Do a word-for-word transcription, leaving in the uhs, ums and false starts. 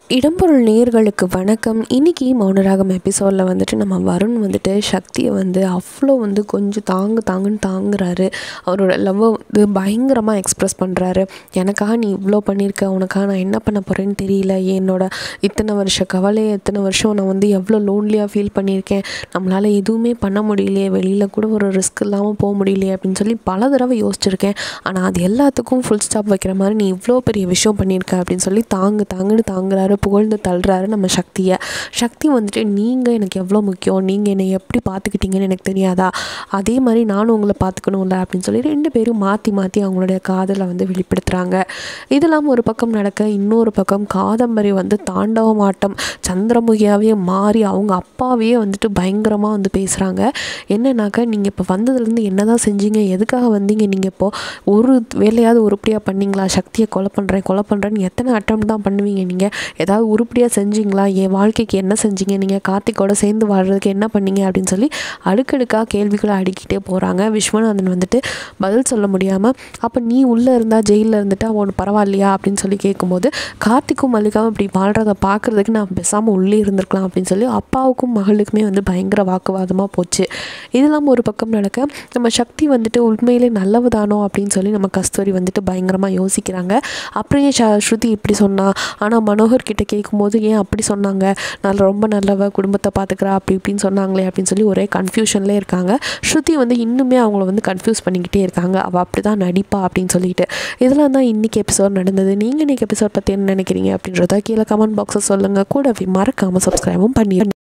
இடம்பொருள் நேயர்களுக்கு வணக்கம். இன்றைக்கி மௌனராகம் எபிசோடில் வந்துட்டு நம்ம வருண் வந்துட்டு சக்தியை வந்து அவ்வளோ வந்து கொஞ்சம் தாங்கு தாங்குன்னு தாங்குறாரு. அவரோட லவ்வை வந்து பயங்கரமாக எக்ஸ்ப்ரெஸ் பண்ணுறாரு. எனக்காக நீ இவ்வளோ பண்ணியிருக்க, உனக்காக நான் என்ன பண்ண போகிறேன்னு தெரியல, என்னோட இத்தனை வருஷ கவலையை இத்தனை வருஷம் நான் வந்து எவ்வளோ லோன்லியாக ஃபீல் பண்ணியிருக்கேன், நம்மளால் எதுவுமே பண்ண முடியலையே, வெளியில் கூட ஒரு ரிஸ்க் இல்லாமல் போக முடியலையே அப்படின்னு சொல்லி பல தடவை யோசிச்சிருக்கேன். ஆனால் அது எல்லாத்துக்கும் ஃபுல் ஸ்டாப் வைக்கிற மாதிரி நீ இவ்வளோ பெரிய விஷயம் பண்ணியிருக்க அப்படின்னு சொல்லி தாங்கு தாங்குன்னு தாங்குறாரு, புகழ்ந்து தள்ளுறாரு நம்ம சக்தியை. சக்தி வந்துட்டு நீங்கள் எனக்கு எவ்வளோ முக்கியம், நீங்கள் என்னை எப்படி பார்த்துக்கிட்டீங்கன்னு எனக்கு தெரியாதா, அதே மாதிரி நானும் உங்களை பார்த்துக்கணும்ல அப்படின்னு சொல்லி ரெண்டு பேரும் மாற்றி மாற்றி அவங்களுடைய காதலை வந்து வெளிப்படுத்துகிறாங்க. இதெல்லாம் ஒரு பக்கம் நடக்க, இன்னொரு பக்கம் காதம்பரி வந்து தாண்டவமாட்டம் சந்திரமுகியாவே மாறி அவங்க அப்பாவையே வந்துட்டு பயங்கரமாக வந்து பேசுகிறாங்க. என்னன்னாக்கா, நீங்கள் இப்போ வந்ததுலேருந்து என்ன தான் செஞ்சீங்க, எதுக்காக வந்தீங்க, நீங்கள் இப்போது ஒரு வேலையாவது உருப்படியாக பண்ணிங்களா, சக்தியை கொலை பண்ணுறேன் கொலை பண்ணுறேன்னு எத்தனை அட்டம் தான் பண்ணுவீங்க, நீங்கள் ஏதாவது உருப்படியாக செஞ்சீங்களா, என் வாழ்க்கைக்கு என்ன செஞ்சீங்க, நீங்கள் கார்த்திக்கோட சேர்ந்து வாழ்கிறதுக்கு என்ன பண்ணீங்க அப்படின்னு சொல்லி அடுக்கடுக்காக கேள்விகளை அடுக்கிட்டே போகிறாங்க. விஸ்வநாதன் வந்துட்டு பதில் சொல்ல முடியாமல், அப்போ நீ உள்ளே இருந்தால் ஜெயிலில் இருந்துட்டு அவன் பரவாயில்லையா அப்படின்னு சொல்லி கேட்கும்போது, கார்த்திக்கும் மல்லிகாவும் இப்படி வாழ்கிறத பார்க்குறதுக்கு நான் பேசாமல் உள்ளே இருந்திருக்கலாம் அப்படின்னு சொல்லி அப்பாவுக்கும் மகளுக்குமே வந்து பயங்கர வாக்குவாதமாக போச்சு. இதெல்லாம் ஒரு பக்கம் நடக்க, நம்ம சக்தி வந்துட்டு உண்மையிலே நல்லவதானோ அப்படின்னு சொல்லி நம்ம கஸ்தூரி வந்துட்டு பயங்கரமாக யோசிக்கிறாங்க. அப்படியே ஷ ஸ்ருதி இப்படி சொன்னா, ஆனால் மனோகர் கிட்ட கேட்கும்போது ஏன் அப்படி சொன்னாங்க, நான் ரொம்ப நல்லவ, குடும்பத்தை பார்த்துக்கிறா அப்படி இப்படின்னு சொன்னாங்களே அப்படின்னு சொல்லி ஒரே கன்ஃபியூஷன்லேயே இருக்காங்க. ஸ்ருதி வந்து இன்னுமே அவங்கள வந்து கன்ஃபியூஸ் பண்ணிக்கிட்டே இருக்காங்க, அவள் அப்படி தான் நடிப்பா அப்படின்னு சொல்லிட்டு. இதெல்லாம் தான் இன்றைக்கி எபிசோட் நடந்தது. நீங்கள் இன்றைக்கி எபிசோட் பற்றி என்ன நினைக்கிறீங்க அப்படின்றத கீழே கமெண்ட் பாக்ஸை சொல்லுங்கள். கூடவே மறக்காமல் சப்ஸ்கிரைபும் பண்ணி